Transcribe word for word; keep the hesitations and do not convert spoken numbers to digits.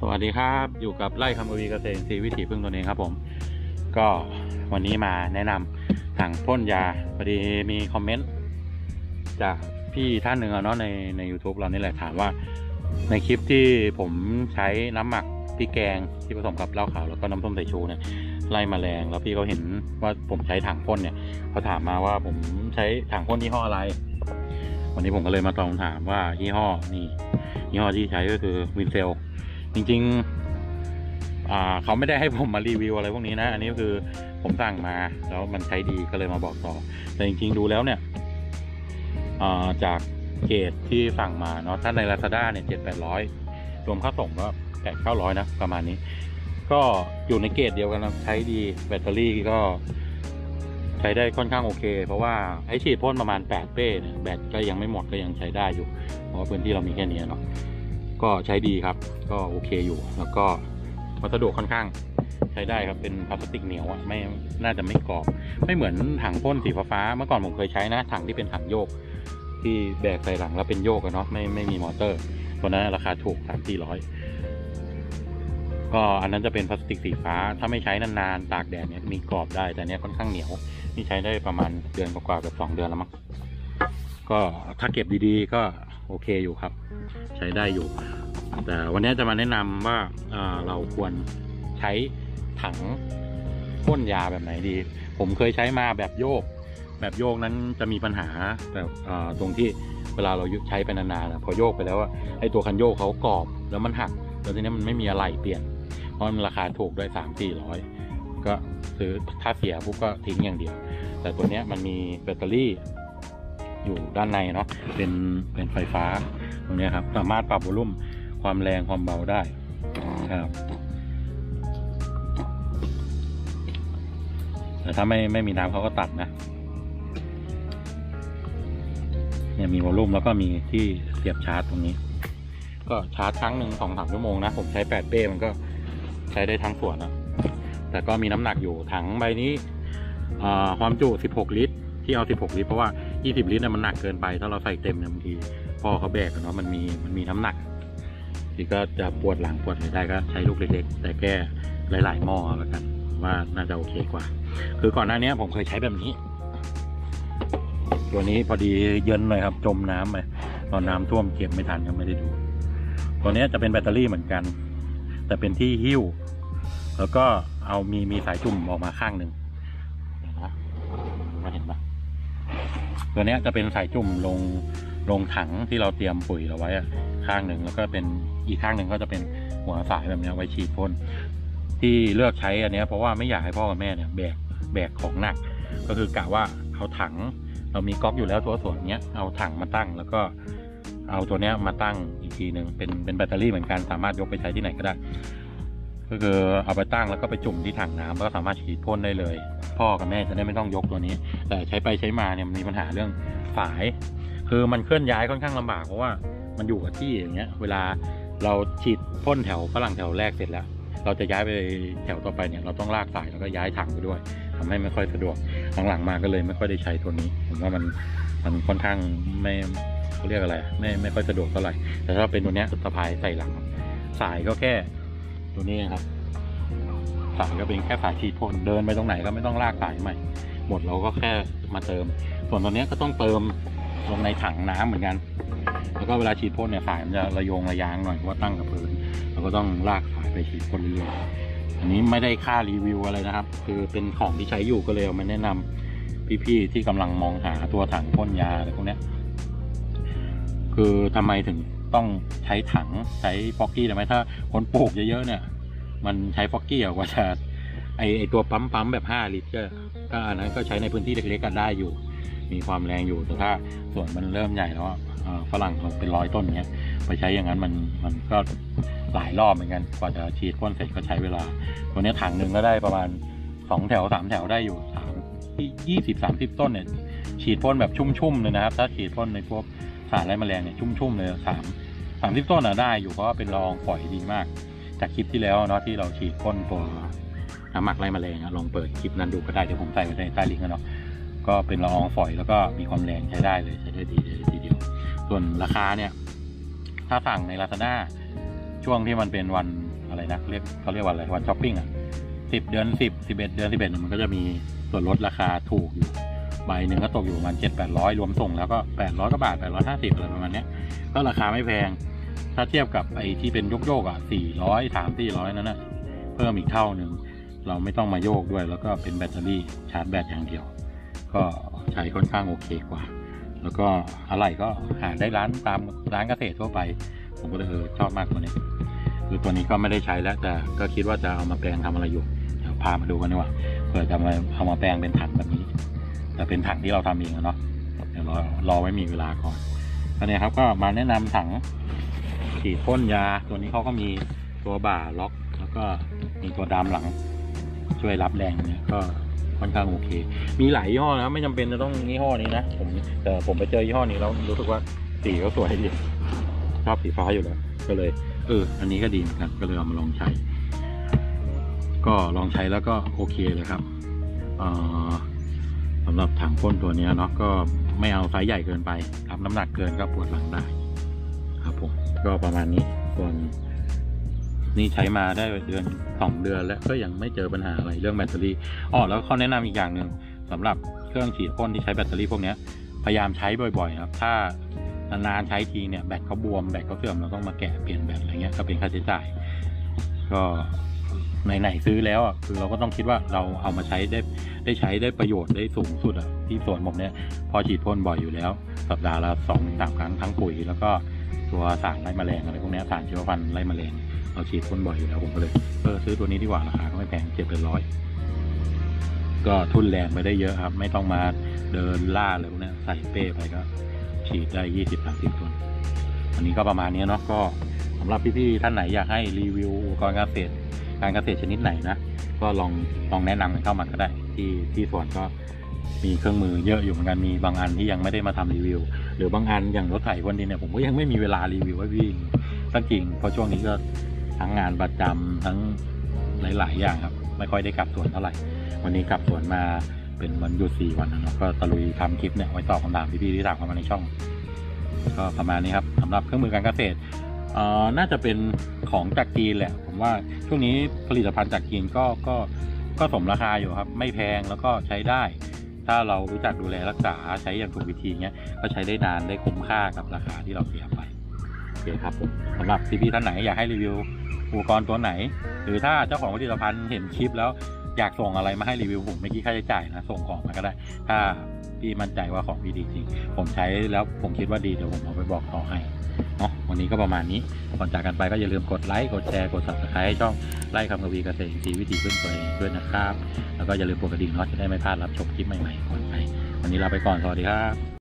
วัสดีครับอยู่กับไร่คำอวีเกษตรอินทรีย์วิถีพึ่งตัวเองครับผมก็วันนี้มาแนะนำถังพ่นยาพอดีมีคอมเมนต์จากพี่ท่านหนึ่งเนาะในใน ยูทูบ เรานี่แหละถามว่าในคลิปที่ผมใช้น้ำหมักพริกแกงที่ผสมกับเหล้าขาวแล้วก็น้ำส้มสายชูเนี่ยไล่แมลงแล้วพี่เขาเห็นว่าผมใช้ถังพ่นเนี่ยเขาถามมาว่าผมใช้ถังพ่นยี่ห้ออะไรวันนี้ผมก็เลยมาตอบคำถามว่ายี่ห้อนี่ยี่ห้อที่ใช้ก็คือวินเซลจริงๆอ่าเขาไม่ได้ให้ผมมารีวิวอะไรพวกนี้นะอันนี้ก็คือผมสั่งมาแล้วมันใช้ดีก็เลยมาบอกต่อแต่จริงๆดูแล้วเนี่ยอ่าจากเกรดที่สั่งมาเนาะถ้าใน ลาซาด้า เนี่ยเจ็ดแปดร้อยรวมค่าส่งก็แปดเก้าร้อยนะประมาณนี้ก็อยู่ในเกรดเดียวกันนะใช้ดีแบตเตอรี่ก็ใช้ได้ค่อนข้างโอเคเพราะว่าไอฉีดพ่นประมาณแปดเป้เนี่ยแบตก็ยังไม่หมดก็ยังใช้ได้อยู่เพราะว่าพื้นที่เรามีแค่นี้เนาะก็ใช้ดีครับก็โอเคอยู่แล้วก็วัสดุค่อนข้างใช้ได้ครับเป็นพลาสติกเหนียวอะไม่น่าจะไม่กรอบไม่เหมือนถังพ่นสีฟ้าเมื่อก่อนผมเคยใช้นะถังที่เป็นถังโยกที่แบกใส่หลังแล้วเป็นโยกกันเนาะไม่ไม่มีมอเตอร์ตัวนั้นราคาถูกสามสี่ร้อยก็อันนั้นจะเป็นพลาสติกสีฟ้าถ้าไม่ใช้นานๆตากแดดเนี่ยมีกรอบได้แต่เนี้ยค่อนข้างเหนียวนี่ใช้ได้ประมาณเดือนกว่าๆแบบสองเดือนแล้วมั้งก็ถ้าเก็บดีๆก็โอเคอยู่ครับใช้ได้อยู่แต่วันนี้จะมาแนะนำว่าเราควรใช้ถังพ่นยาแบบไหนดีผมเคยใช้มาแบบโยกแบบโยกนั้นจะมีปัญหาแบบตรงที่เวลาเราใช้ไปนานๆพอโยกไปแล้วว่าไอ้ตัวคันโยกเขากรอบแล้วมันหักแล้วทีนี้มันไม่มีอะไรเปลี่ยนเพราะมันราคาถูกด้วยสามสี่ร้อยก็ซื้อถ้าเสียปุ๊บก็ทิ้งอย่างเดียวแต่ตัวนี้มันมีแบตเตอรี่อยู่ด้านในเนาะเป็นเป็นไฟฟ้าตรงนี้ครับสามารถปรับวอลลุ่มความแรงความเบาได้ครับแต่ถ้าไม่ไม่มีน้ำเขาก็ตัดนะเนี่ยมีวอลลุ่มแล้วก็มีที่เสียบชาร์จตรงนี้ก็ชาร์จครั้งหนึ่งสองสามชั่วโมงนะผมใช้แปดเป้มันก็ใช้ได้ทั้งสวนนะแต่ก็มีน้ำหนักอยู่ถังใบนี้ความจุสิบหกลิตรที่เอาสิบหกลิตรเพราะว่ายี่สิบลิตรเนี่ยมันหนักเกินไปถ้าเราใส่เต็มเนี่ยบางทีพ่อเขาแบกเนาะมันมีมันมีน้ำหนักที่ก็จะปวดหลังปวดอะไรได้ก็ใช้ลูกเล็กๆแต่แก้หลายๆหม้อแล้วกันว่าน่าจะโอเคกว่าคือก่อนหน้านี้ผมเคยใช้แบบนี้ตัวนี้พอดีเย็นเลยครับจมน้ำไปตอนน้ำท่วมเก็บไม่ทันก็ไม่ได้ดูตัวนี้จะเป็นแบตเตอรี่เหมือนกันแต่เป็นที่หิ้วแล้วก็เอามีมีสายจุ่มออกมาข้างหนึ่งนะมาเห็นปะตัวนี้จะเป็นสายจุ่มลงลงถังที่เราเตรียมปุ๋ยเราไว้ข้างหนึ่งแล้วก็เป็นอีกข้างหนึ่งก็จะเป็นหัวสายแบบนี้ไว้ฉีดพ่นที่เลือกใช้อันนี้เพราะว่าไม่อยากให้พ่อกับแม่เนี่ยแบกแบกของหนักก็คือกะว่าเอาถังเรามีก๊อกอยู่แล้วตัวส่วนเนี้ยเอาถังมาตั้งแล้วก็เอาตัวเนี้ยมาตั้งอีกทีหนึ่งเป็นเป็นแบตเตอรี่เหมือนกันสามารถยกไปใช้ที่ไหนก็ได้ก็คือเอาไปตั้งแล้วก็ไปจุ่มที่ถังน้ำแล้วก็สามารถฉีดพ่นได้เลยพ่อกับแม่จะได้ไม่ต้องยกตัวนี้แต่ใช้ไปใช้มาเนี่ยมีปัญหาเรื่องสายคือมันเคลื่อนย้ายค่อนข้างลำบากเพราะว่ามันอยู่กับที่อย่างเงี้ยเวลาเราฉีดพ่นแถวฝรั่งแถวแรกเสร็จแล้วเราจะย้ายไปแถวต่อไปเนี่ยเราต้องลากสายแล้วก็ย้ายถังไปด้วยทำให้ไม่ค่อยสะดวกหลังๆมาก็เลยไม่ค่อยได้ใช้ตัวนี้ผมว่ามันมันค่อนข้างไม่เขาเรียกอะไรไม่ไม่ค่อยสะดวกเท่าไหร่แต่ถ้าเป็นตัวเนี้ยสะพายใส่หลังสายก็แค่ตัวนี้ครับสายก็เป็นแค่สายฉีดพ่นเดินไปตรงไหนก็ไม่ต้องลากสายใหม่หมดเราก็แค่มาเติมส่วนตัวนี้ก็ต้องเติมลงในถังน้ำเหมือนกันแล้วก็เวลาฉีดพ่นเนี่ยสายมันจะระโยงระยางหน่อยเพราะว่าตั้งกับพื้นเราก็ต้องลากสายไปฉีดพ่นเรื่อยๆอันนี้ไม่ได้ค่ารีวิวอะไรนะครับคือเป็นของที่ใช้อยู่ก็เลยเอามาแนะนำพี่ๆที่กำลังมองหาตัวถังพ่นยาอะไรพวกนี้คือทำไมถึงต้องใช้ถังใช้ฟอกกี้ได้ไหมถ้าคนปลูกเยอะๆเนี่ยมันใช้ฟอกกี้กว่าจะไอไอตัวปั๊มปั๊มแบบห้าลิตรก็ก็อันนั้นก็ใช้ในพื้นที่เล็กๆกันได้อยู่มีความแรงอยู่แต่ถ้าส่วนมันเริ่มใหญ่แล้วฝรั่งเป็นร้อยต้นเนี้ยไปใช้อย่างนั้นมันมันก็หลายรอบเหมือนกันกว่าจะฉีดพ่นเสร็จก็ใช้เวลาตัวนี้ถังหนึ่งก็ได้ประมาณสองแถวสามแถวได้อยู่สามยี่สิบสามสิบต้นเนี่ยฉีดพ่นแบบชุ่มๆเลยนะครับถ้าฉีดพ่นในพวกสารไล่แมลงเนี่ยชุ่มๆเลยสามสามสิบต้นอ่ะได้อยู่เพราะว่าเป็นละอองฝอยดีมากจากคลิปที่แล้วเนาะที่เราฉีดพ่นตัวน้ำหมักไล่แมลงลองเปิดคลิปนั้นดูก็ได้เดี๋ยวผมใส่ไว้ในใต้ลิงก์กันเนาะก็เป็นละอองฝอยแล้วก็มีความแรงใช้ได้เลยใช้ได้ดีเลยทีเดียวส่วนราคาเนี่ยถ้าสั่งใน ลาซาด้า ช่วงที่มันเป็นวันอะไรนะเรียกเขาเรียกว่าอะไรวันช้อปปิ้งอ่ะสิบเดือนสิบ สิบเอ็ดเดือนสิบเอ็ดมันก็จะมีส่วนลดราคาถูกอยู่ใบหนึ่งก็ตกอยู่ประมาณเจ็ดแปดร้อยรวมส่งแล้วก็แปดร้อยกว่าบาทแปดร้อยห้าสิบอะไรประมาณนี้ก็ราคาไม่แพงถ้าเทียบกับไอ้ที่เป็นโยกๆอ่ะสี่ร้อยสามสี่ร้อยนั่นนะเพิ่มอีกเท่าหนึ่งเราไม่ต้องมาโยกด้วยแล้วก็เป็นแบตเตอรี่ชาร์จแบตอย่างเดียวก็ใช้ค่อนข้างโอเคกว่าแล้วก็อะไรก็หาได้ร้านตามร้านเกษตรทั่วไปผมก็เลยเออชอบมากตัวนี้คือตัวนี้ก็ไม่ได้ใช้แล้วแต่ก็คิดว่าจะเอามาแปลงทำอะไรอยู่เดี๋ยวพามาดูกันดีกว่าเผื่อจะมาเอามาแปลงเป็นถังแบบนี้แต่เป็นถังที่เราทำเองเนาะเดี๋ยวรอรอไว้มีเวลาก่อนอันนี้ครับก็มาแนะนำถังฉีดพ่นยาตัวนี้เขาก็มีตัวบ่าล็อกแล้วก็มีตัวดามหลังช่วยรับแรงเนี่ยก็ค่อนข้างโอเคมีหลายยี่ห้อนะไม่จำเป็นจะต้องยี่ห้อนี้นะผมแต่ผมไปเจอยี่ห้อนี้แล้วรู้สึกว่าสีเขาสวยดีชอบสีฟ้าอยู่แล้วก็เลยเอออันนี้ก็ดีเหมือนกันก็เลยเอามาลองใช้ก็ลองใช้แล้วก็โอเคเลยครับสำหรับถังพ่นตัวนี้เนาะก็ไม่เอาไซส์ใหญ่เกินไปรับน้ำหนักเกินก็ปวดหลังได้ครับผมก็ประมาณนี้ส่วนนี่ใช้มาได้เดือนสองเดือนแล้วก็ยังไม่เจอปัญหาอะไรเรื่องแบตเตอรี่อ๋อแล้วเขาแนะนำอีกอย่างหนึ่งสำหรับเครื่องฉีดพ่นที่ใช้แบตเตอรี่พวกนี้พยายามใช้บ่อยๆครับถ้านานๆใช้ทีเนี่ยแบตเขาบวมแบตเขาเสื่อมเราต้องมาแกะเปลี่ยนแบตอะไรเงี้ยก็เป็นค่าใช้จ่ายก็ไหนๆซื้อแล้วอ่ะคือเราก็ต้องคิดว่าเราเอามาใช้ได้ได้ใช้ได้ประโยชน์ได้สูงสุดอ่ะที่สวนผมเนี่ยพอฉีดพ่นบ่อยอยู่แล้วสัปดาห์ละสองสามครั้งทั้งปุ๋ยแล้วก็ตัวสารไล่แมลงอะไรพวกนี้สารชีวพันธุ์ไล่แมลงเราฉีดพ่นบ่อยอยู่แล้วผมก็เลยเออซื้อตัวนี้ดีกว่าราคาก็ไม่แพงเจ็ดเป็นร้อยก็ทุนแรงไปได้เยอะครับไม่ต้องมาเดินล่าเลยพวกนี้ใส่เป้ไปก็ฉีดได้ยี่สิบสามสิบตัวอันนี้ก็ประมาณนี้เนาะก็สำหรับพี่ๆท่านไหนอยากให้รีวิวอุปกรณ์เกษตรการเกษตรชนิดไหนนะก็ลองลองแนะนำกันเข้ามาก็ได้ที่ที่สวนก็มีเครื่องมือเยอะอยู่เหมือนกันมีบางอันที่ยังไม่ได้มาทำรีวิวหรือบางอันอย่างรถไถพ่นดินเนี่ยผมก็ยังไม่มีเวลารีวิวให้พี่สักจริงเพราะช่วงนี้ก็ทั้งงานประจำทั้งหลายๆอย่างครับไม่ค่อยได้กลับสวนเท่าไหร่วันนี้กลับสวนมาเป็นวันหยุดสี่วันนะก็ตะลุยทำคลิปเนี่ยไว้ตอบคำถามพี่ๆที่ถามเข้ามาในช่องก็ประมาณนี้ครับสำหรับเครื่องมือการเกษตรเอ่อน่าจะเป็นของจากจีนแหละผมว่าช่วงนี้ผลิตภัณฑ์จากจีนก็ก็ก็สมราคาอยู่ครับไม่แพงแล้วก็ใช้ได้ถ้าเรารู้จักดูแลรักษาใช้อย่างถูกวิธีเงี้ยก็ใช้ได้นานได้คุ้มค่ากับราคาที่เราเสียไปโอเคครับผมสำหรับพี่ๆท่านไหนอยากให้รีวิวอุปกรณ์ตัวไหนหรือถ้าเจ้าของผลิตภัณฑ์เห็นคลิปแล้วอยากส่งอะไรมาให้รีวิวผมไม่คิดค่าใช้จ่ายนะส่งของมาก็ได้ถ้าพี่มั่นใจว่าของพี่ดีจริงผมใช้แล้วผมคิดว่าดีเดี๋ยวผมเอาไปบอกต่อให้เนาะวันนี้ก็ประมาณนี้ก่อนจากกันไปก็อย่าลืมกดไลค์กดแชร์กด ซับสไครบ์ ให้ช่องไล่คำกวีเกษตรอินทรีย์วิธีพึ่งตัวเองด้วยนะครับแล้วก็อย่าลืมกดกระดิ่งเนาะจะได้ไม่พลาดรับชมคลิปใหม่ๆก่อนไปวันนี้ลาไปก่อนสวัสดีครับ